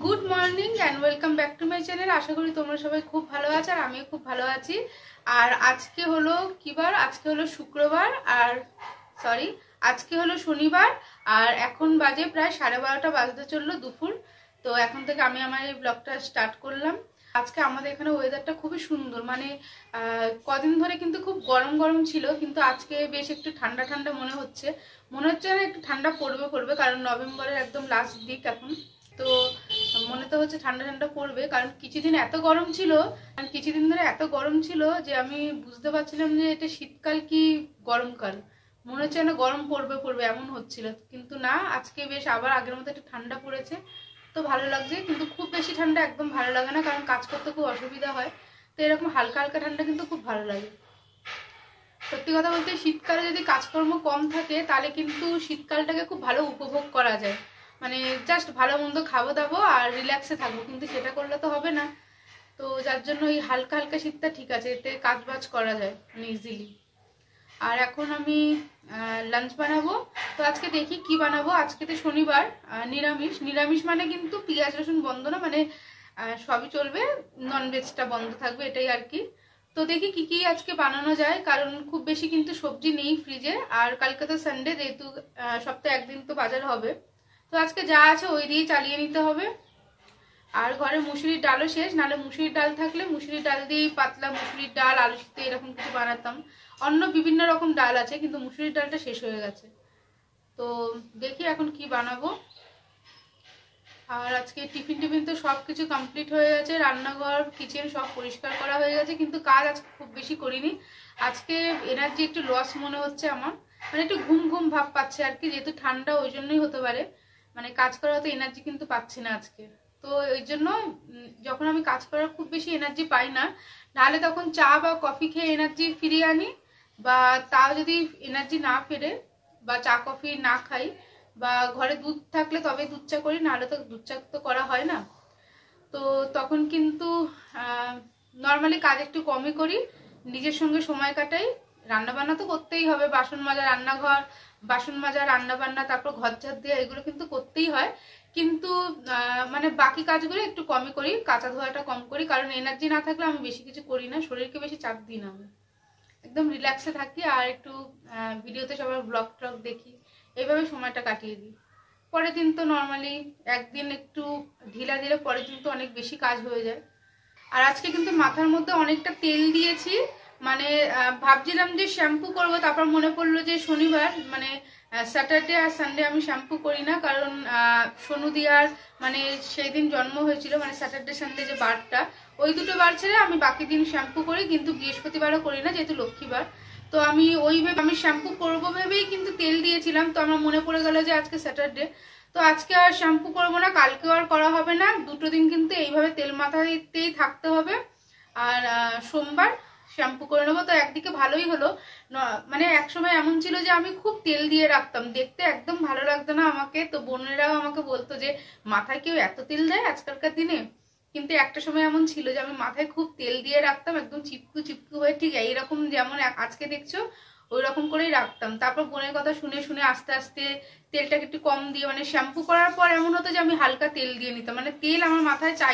Good morning and welcome back to my channel. আশা করি তোমরা সবাই খুব ভালো আছো আর আমিও খুব ভালো আছি। আর আজকে হলো কি বার? আজকে হলো শুক্রবার আর আজকে হলো শনিবার। আর এখন বাজে প্রায় 12:30 বাজতে চললো দুপুর। তো এখন থেকে আমি আমার এই ব্লগটা স্টার্ট করলাম। আজকে আমাদের এখানে ওয়েদারটা খুবই সুন্দর, মানে কদিন ধরে কিন্তু খুব গরম গরম ছিল, কিন্তু আজকে বেশ একটু ঠান্ডা ঠান্ডা মনে হচ্ছে না একটু ঠান্ডা পড়বে কারণ নভেম্বরের একদম লাস্ট দিক এখন। তো মনে তো হচ্ছে ঠান্ডা ঠান্ডা পড়বে, কারণ কিছুদিন ধরে এত গরম ছিল যে আমি বুঝতে পারছিলাম যে এটা শীতকাল কি গরমকাল। মনে হচ্ছে না গরম পড়বে এমন হচ্ছিল, কিন্তু না, আজকে বেশ আবার আগের মতো একটু ঠান্ডা পড়েছে। তো ভালো লাগছে, কিন্তু খুব বেশি ঠান্ডা একদম ভালো লাগে না, কারণ কাজ করতে খুব অসুবিধা হয়। তো এরকম হালকা হালকা ঠান্ডা কিন্তু খুব ভালো লাগে। সত্যি কথা বলতে শীতকালে যদি কাজকর্ম কম থাকে তাহলে কিন্তু শীতকালটাকে খুব ভালো উপভোগ করা যায়, মানে জাস্ট ভালো মন্দ খাবো দাবো আর রিল্যাক্সে থাকবো, কিন্তু সেটা করলে তো হবে না। তো যার জন্য এই হালকা হালকা শীতটা ঠিক আছে, এতে কাজ বাজ করা যায় মানে ইজিলি। আর এখন আমি লাঞ্চ বানাবো। তো আজকে দেখি কি বানাবো। আজকে তো শনিবার, নিরামিষ মানে কিন্তু পেঁয়াজ রসুন বন্ধ না, মানে সবই চলবে, ননভেজটা বন্ধ থাকবে, এটাই আর কি। তো দেখি কি কি আজকে বানানো যায়, কারণ খুব বেশি কিন্তু সবজি নেই ফ্রিজে। আর কালকে তো সানডে, যেহেতু সপ্তাহে একদিন তো বাজার হবে। তো আজকে যা আছে ওই দিয়ে চালিয়ে নিতে হবে। আর ঘরে মুসুরির ডালও শেষ, নাহলে মুসুরির ডাল থাকলে মুসুরির ডাল দিয়েই পাতলা মুসুরির ডাল আলু সিদ্ধ এরকম কিছু বানাতাম। অন্য বিভিন্ন রকম ডাল আছে, কিন্তু মুসুরির ডালটা শেষ হয়ে গেছে। তো দেখি এখন কি বানাবো। আর আজকে টিফিন তো সব কিছু কমপ্লিট হয়ে গেছে, রান্নাঘর কিচেন সব পরিষ্কার করা হয়ে গেছে, কিন্তু কাজ আজকে খুব বেশি করিনি। আজকে এনার্জি একটু লস মনে হচ্ছে আমার, মানে একটু ঘুম ঘুম ভাব পাচ্ছে আর কি, যেহেতু ঠান্ডা ওই জন্যই হতে পারে। মানে কাজ করার তো এনার্জি কিন্তু পাচ্ছি না আজকে। তো ওই জন্য যখন আমি কাজ করার খুব বেশি এনার্জি পাই না, নাহলে তখন চা বা কফি খেয়ে এনার্জি ফিরিয়ে আনি, বা তাও যদি এনার্জি না ফেরে বা চা কফি না খাই বা ঘরে দুধ থাকলে তবে দুধ চা করি, নাহলে তো দুধ চা তো করা হয় না। তো তখন কিন্তু নর্মালি কাজ একটু কমই করি, নিজের সঙ্গে সময় কাটাই। রান্নাবান্না তো করতেই হবে, বাসন মাজা, বাসন মাজা, রান্নাবান্না, তারপর ঘর ঝাড় দেওয়া, এগুলো কিন্তু করতেই হয়। কিন্তু মানে বাকি কাজগুলো একটু কমই করি, কাঁচা ধোয়াটা কম করি, কারণ এনার্জি না থাকলে আমি বেশি কিছু করি না, শরীরকে বেশি চাপ দিই না, আমি একদম রিল্যাক্সে থাকি। আর একটু ভিডিওতে সবার ব্লগ ট্লগ দেখি, এইভাবে সময়টা কাটিয়ে দিই। পরের দিন তো নর্মালি একদিন একটু ঢিলা দিলে পরের দিন তো অনেক বেশি কাজ হয়ে যায়। আর আজকে কিন্তু মাথার মধ্যে অনেকটা তেল দিয়েছি, মানে ভাবছিলাম যে শ্যাম্পু করব, তারপর মনে পড়লো যে শনিবার, মানে স্যাটারডে আর সানডে আমি শ্যাম্পু করি না, কারণ সোনু দিয়ার মানে সেই দিন জন্ম হয়েছিল, মানে স্যাটারডে সানডে যে বারটা, ওই দুটো বার ছেড়ে আমি বাকি দিন শ্যাম্পু করি, কিন্তু বৃহস্পতিবারও করি না যেহেতু লক্ষ্মীবার। তো আমি আমি শ্যাম্পু করবো ভেবেই কিন্তু তেল দিয়েছিলাম, তো আমার মনে পড়ে গেল যে আজকে স্যাটারডে, তো আজকে আর শ্যাম্পু করবো না, কালকেও আর করা হবে না, দুটো দিন কিন্তু এইভাবে তেল মাথাতেই থাকতে হবে। আর সোমবার শ্যাম্পু করে নেবো। তো একদিকে ভালোই হলো, মানে একসময় এমন ছিল যে আমি খুব তেল দিয়ে রাখতাম, দেখতে একদম ভালো লাগতো না আমাকে, তো বোনেরাও আমাকে বলতো যে মাথায় কেউ এত তেল দেয় আজকালকার দিনে। কিন্তু একটা সময় এমন ছিল যে আমি মাথায় খুব তেল দিয়ে রাখতাম, একদম চিপকু চিপকু হয়ে, ঠিক এইরকম যেমন আজকে দেখছো ওই রকম করেই রাখতাম। তারপর বোনের কথা শুনে শুনে আস্তে আস্তে তেলটাকে একটু কম দিয়ে, মানে শ্যাম্পু করার পর এমন হতো যে আমি হালকা তেল দিয়ে নিতাম, মানে তেল আমার মাথায় চাই,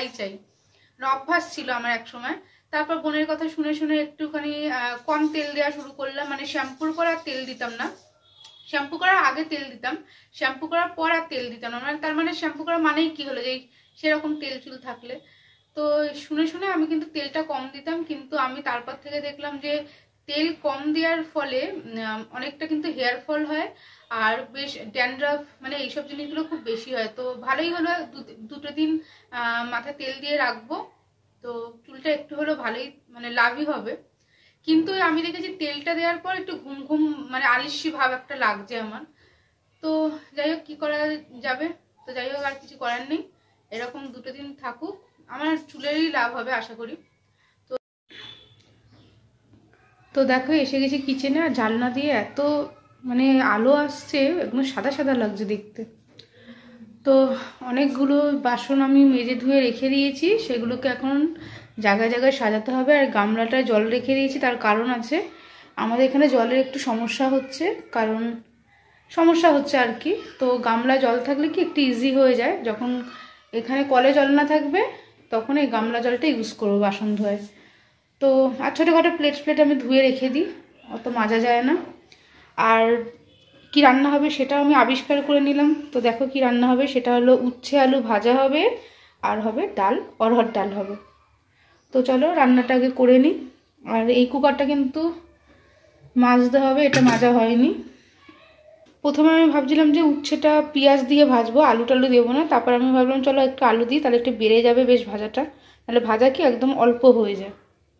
অভ্যাস ছিল আমার এক সময়। তারপর বোনের কথা শুনে শুনে একটুখানি কম তেল দেওয়া শুরু করলাম, মানে শ্যাম্পুর পর আর তেল দিতাম না, শ্যাম্পু করার আগে তেল দিতাম, শ্যাম্পু করার পর আর তেল দিতাম না, মানে তার মানে শ্যাম্পু করা মানেই কি হলো যে সেরকম তেল চুল থাকলে। তো শুনে শুনে আমি কিন্তু তেলটা কম দিতাম, কিন্তু আমি তারপর থেকে দেখলাম যে তেল কম দেওয়ার ফলে অনেকটা কিন্তু হেয়ার ফল হয়, আর বেশ ড্যান্ড্রাফ, মানে এইসব জিনিসগুলো খুব বেশি হয়। তো ভালোই হলো, দুটো দিন মাথায় তেল দিয়ে রাখবো, তো চুলটা একটু হলেও ভালোই মানে লাভই হবে। কিন্তু আমি দেখেছি তেলটা দেওয়ার পর একটু ঘুম ঘুম, মানে আলিস্যি ভাব একটা লাগছে আমার। তো যাই হোক, কি করা যাবে, তো যাই হোক আর কিছু করার নেই, এরকম দুটো দিন থাকুক, আমার চুলেরই লাভ হবে আশা করি। তো দেখো এসে গেছি কিচেনে, আর জানলা দিয়ে এত মানে আলো আসছে, একদম সাদা সাদা লাগছে দেখতে। তো অনেকগুলো বাসন আমি মেজে ধুয়ে রেখে দিয়েছি, সেগুলোকে এখন জায়গায় জায়গায় সাজাতে হবে। আর গামলাটায় জল রেখে দিয়েছি, তার কারণ আছে, আমাদের এখানে জলের একটু সমস্যা হচ্ছে আর কি। তো গামলায় জল থাকলে কি একটু ইজি হয়ে যায়, যখন এখানে কলে জল না থাকবে তখন এই গামলা জলটা ইউজ করবো বাসন ধোয়। তো আর ছোটোখাটো প্লেট আমি ধুয়ে রেখে দিই, অত মাজা যায় না। আর কি রান্না হবে সেটাও আমি আবিষ্কার করে নিলাম। তো দেখো কি রান্না হবে, সেটা হলো উচ্ছে আলু ভাজা হবে, আর হবে ডাল, অরহর ডাল হবে। তো চলো রান্নাটা আগে করে নিই। আর এই কুকারটা কিন্তু মাজতে হবে, এটা মাজা হয়নি। প্রথমে আমি ভাবছিলাম যে উচ্ছেটা পেঁয়াজ দিয়ে ভাজবো, আলু টালু দেবো না। তারপর আমি ভাবলাম চলো একটু আলু দিই, তাহলে একটু বেড়ে যাবে বেশ ভাজাটা, তাহলে ভাজা কি একদম অল্প হয়ে যায়।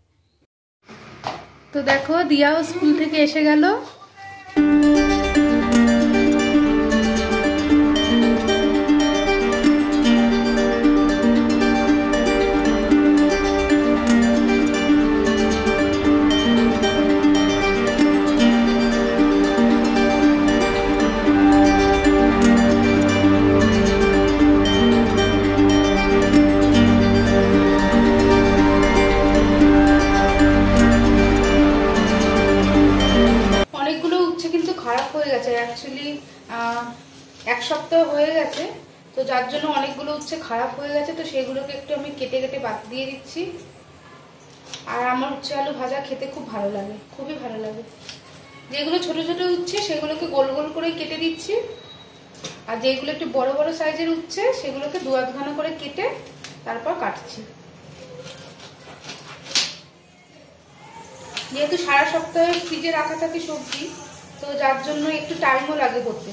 তো দেখো দিয়াও স্কুল থেকে এসে গেল। অ্যাকচুয়ালি 1 সপ্তাহ হয়ে গেছে, তো যার জন্য অনেকগুলো উচ্ছে খারাপ হয়ে গেছে। তো সেগুলোকে একটু আমি কেটে কেটে বাদ দিয়ে দিচ্ছি। আর আমার উচ্ছে আলু ভাজা খেতে খুব ভালো লাগে, খুবই ভালো লাগে। যেগুলো ছোট ছোট উচ্ছে সেগুলোকে গোল গোল করে কেটে দিচ্ছি, আর যেগুলো একটু বড় বড় সাইজের উচ্ছে সেগুলোকে 2-8 ঘন করে কেটে তারপর কাটছি। যেহেতু সারা সপ্তাহে ফ্রিজে রাখা থাকে সবজি, তো যার জন্য একটু টাইমও লাগে করতে।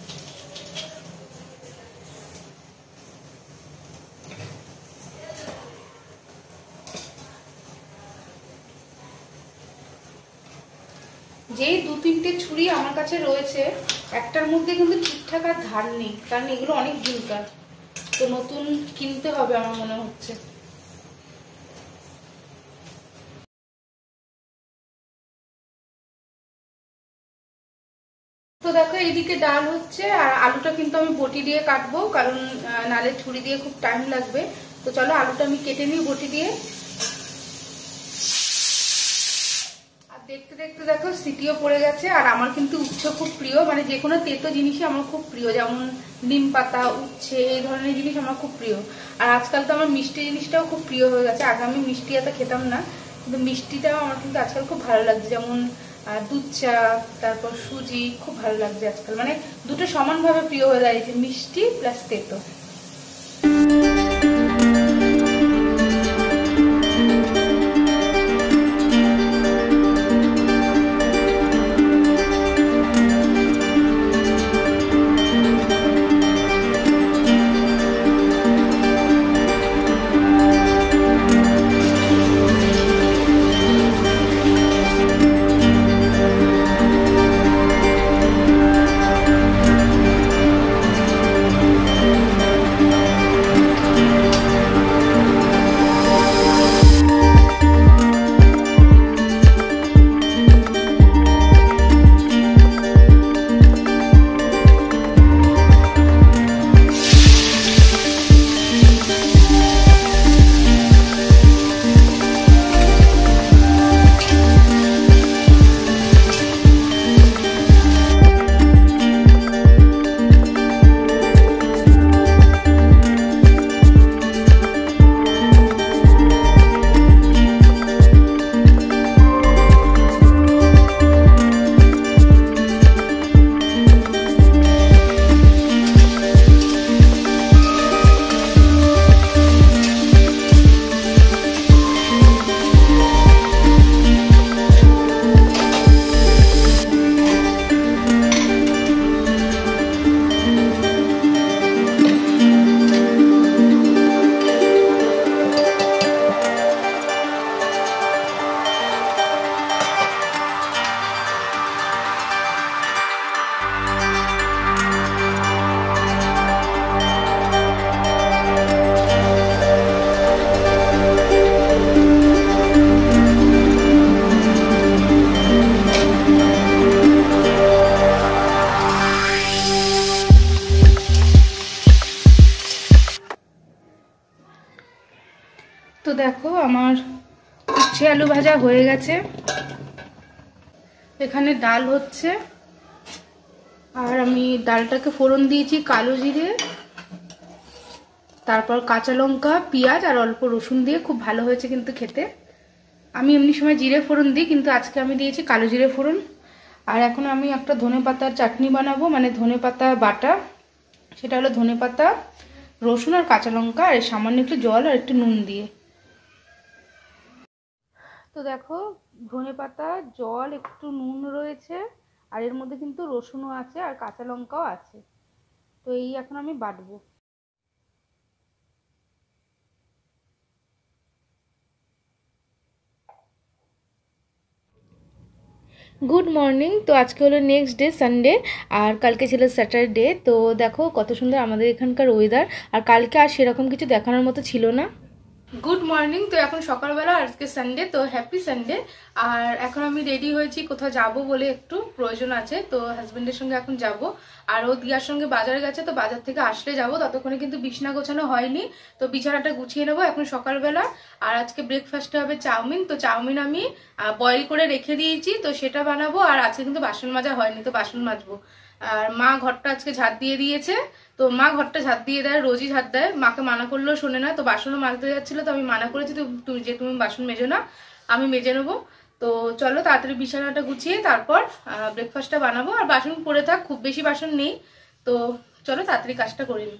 যেই 2-3টে ছুরি আমার কাছে রয়েছে, একটার মধ্যে কিন্তু ঠিকঠাক আর ধার নেই, কারণ এগুলো অনেক ঝুলকার। তো নতুন কিনতে হবে আমার মনে হচ্ছে। তো দেখো এইদিকে ডাল হচ্ছে, আর আলুটা কিন্তু আমি বটি দিয়ে কাটবো, কারণ নালে ছুরি দিয়ে খুব টাইম লাগবে। তো চলো আলুটা আমি কেটে নিই বটি দিয়ে। আর দেখতে দেখতে দেখো সিটিও পড়ে গেছে। আর আমার কিন্তু উচ্ছে খুব প্রিয়, মানে যে কোনো তেতো জিনিসই আমার খুব প্রিয়, যেমন নিম পাতা, উচ্ছে, এই ধরনের জিনিস আমার খুব প্রিয়। আর আজকাল তো আমার মিষ্টি জিনিসটাও খুব প্রিয় হয়ে গেছে। আগে আমি মিষ্টি এত খেতাম না, কিন্তু মিষ্টিটাও আমার কিন্তু আজকাল খুব ভালো লাগছে। যেমন দুধ চা, তারপর সুজি, খুব ভালো লাগছে আজকাল। মানে দুটো সমানভাবে প্রিয় হয়ে দাঁড়িয়েছে, মিষ্টি প্লাস তেতো। তো দেখো আমার উচ্ছে আলু ভাজা হয়ে গেছে। এখানে ডাল হচ্ছে, আর আমি ডালটাকে ফোড়ন দিয়েছি কালো জিরে তারপর কাঁচা লঙ্কা, পেঁয়াজ আর অল্প রসুন দিয়ে খুব ভালো হয়েছে কিন্তু খেতে। আমি এমনি সময় জিরে ফোড়ন দিই, কিন্তু আজকে আমি দিয়েছি কালো জিরে ফোড়ন। আর এখন আমি একটা ধনেপাতার চাটনি বানাবো, মানে ধনেপাতা বাটা। সেটা হলো ধনেপাতা, রসুন আর কাঁচা লঙ্কা আর সামান্য একটু জল আর একটু নুন দিয়ে। তো দেখো ধনেপাতা, জল, একটু নুন রয়েছে, আর এর মধ্যে কিন্তু রসুনও আছে আর কাঁচা লঙ্কাও আছে। তো এই এখন আমি বাটবো। Good morning. তো আজকে হলো নেক্সট ডে সানডে, আর কালকে ছিল স্যাটারডে। তো দেখো কত সুন্দর আমাদের এখানকার ওয়েদার, আর কালকে আর সেরকম কিছু দেখানোর মতো ছিল না। Good morning. তো এখন সকালবেলা, আজকে সানডে, তো হ্যাপি সানডে। আর এখন আমি রেডি হয়েছি, কোথাও যাব বলে একটু প্রয়োজন আছে, তো হাজবেন্ডের সঙ্গে এখন যাব। আর ও দিয়ার সঙ্গে বাজারে গেছে, তো বাজার থেকে আসলে যাব, ততক্ষণে কিন্তু বিছনা গোছানো হয়নি, তো বিছানাটা গুছিয়ে নেবো এখন সকালবেলা। আর আজকে ব্রেকফাস্টে হবে চাউমিন। তো চাউমিন আমি বয়েল করে রেখে দিয়েছি, তো সেটা বানাবো। আর আজকে কিন্তু বাসন মাজা হয়নি, তো বাসন মাজবো। আর মা ঘরটা আজকে ঝাড় দিয়ে দিয়েছে, তো মা ঘরটা ঝাড় দিয়ে দেয়, রোজই ঝাড় দেয়। মাকে মানা করলেও শোনে না, তো বাসনও মাজতে যাচ্ছিল, তো আমি মানা করেছি তুমি বাসন মেজো না, আমি মেজে নেবো। তো চলো তাড়াতাড়ি বিছানাটা গুছিয়ে তারপর ব্রেকফাস্টটা বানাবো। আর বাসন পড়ে থাক, খুব বেশি বাসন নেই, তো চলো তাড়াতাড়ি কাজটা করে নিই।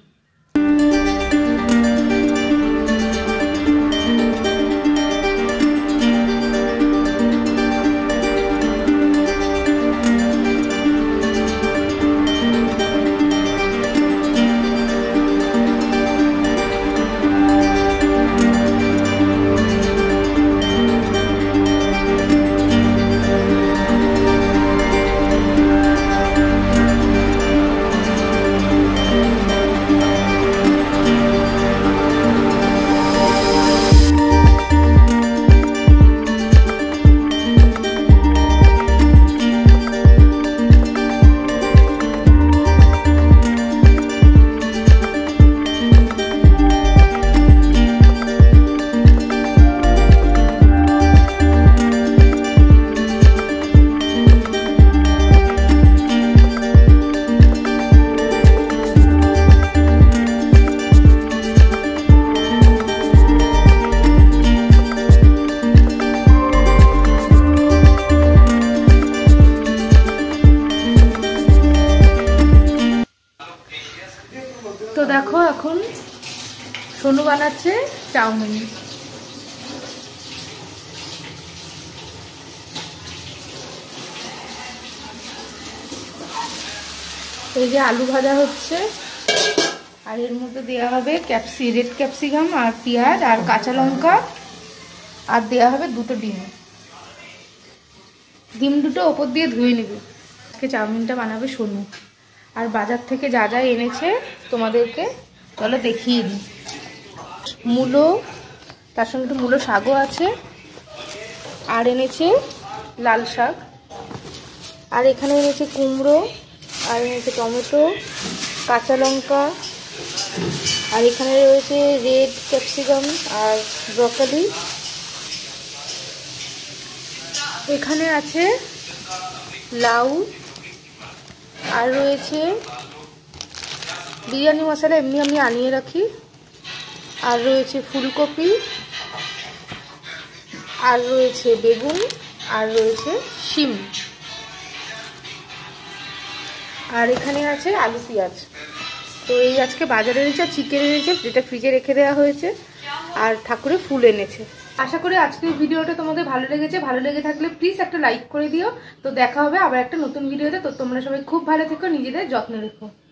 তো দেখো এখন সোনু বানাচ্ছে চাউমিন। এই যে আলু ভাজা হচ্ছে, আর এর মধ্যে দেওয়া হবে রেড ক্যাপসিকাম আর পেঁয়াজ আর কাঁচা লঙ্কা, আর দেওয়া হবে দুটো ডিম। ডিম দুটো ওপর দিয়ে ধুয়ে নেবে। আজকে চাউমিনটা বানাবে সোনু। আর বাজার থেকে যা যা এনেছে তোমাদেরকে চলো দেখিয়ে দিই। মূলো, তার সঙ্গে একটু মূলো শাকও আছে, আর এনেছে লাল শাক, আর এখানে এনেছে কুমড়ো, আর এনেছে টমেটো, কাঁচা লঙ্কা, আর এখানে রয়েছে রেড ক্যাপসিকাম আর ব্রকলি। এখানে আছে লাউ, আর রয়েছে বিরিয়ানি মশলা, এমনি আমি আনিয়ে রাখি, আর রয়েছে ফুলকপি, আর রয়েছে বেগুন, আর রয়েছে শিম, আর এখানে আছে আলু পেঁয়াজ। তো এই আজকে বাজারে এনেছে, চিকেন এনেছে যেটা ফ্রিজে রেখে দেওয়া হয়েছে, আর ঠাকুরের ফুল এনেছে। আশা করি আজকের ভিডিওটা তোমাদের ভালো লেগেছে। ভালো লেগে থাকলে প্লিজ একটা লাইক করে দিও। তো দেখা হবে আবার একটা নতুন ভিডিওতে। তো তোমরা সবাই খুব ভালো থেকো, নিজেদের যত্ন রেখো।